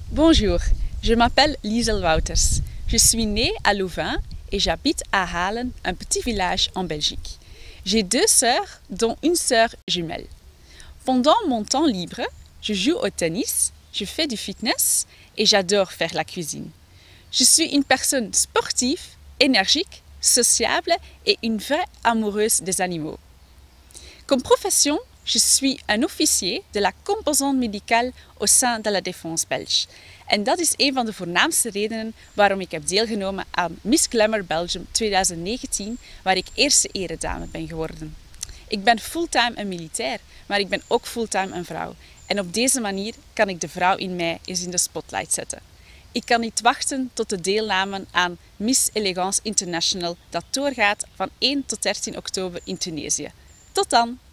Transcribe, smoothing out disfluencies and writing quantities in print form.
Bonjour, je m'appelle Liesel Wouters. Je suis née à Louvain et j'habite à Halen, un petit village en Belgique. J'ai deux sœurs, dont une sœur jumelle. Pendant mon temps libre, je joue au tennis, je fais du fitness et j'adore faire la cuisine. Je suis une personne sportive, énergique, sociable et une vraie amoureuse des animaux. Comme profession, je suis een officier de la composante médicale au sein de la Défense Belge. En dat is een van de voornaamste redenen waarom ik heb deelgenomen aan Miss Glamour Belgium 2019, waar ik eerste eredame ben geworden. Ik ben fulltime een militair, maar ik ben ook fulltime een vrouw. En op deze manier kan ik de vrouw in mij eens in de spotlight zetten. Ik kan niet wachten tot de deelname aan Miss Elegance International dat doorgaat van 1 tot 13 oktober in Tunesië. Tot dan!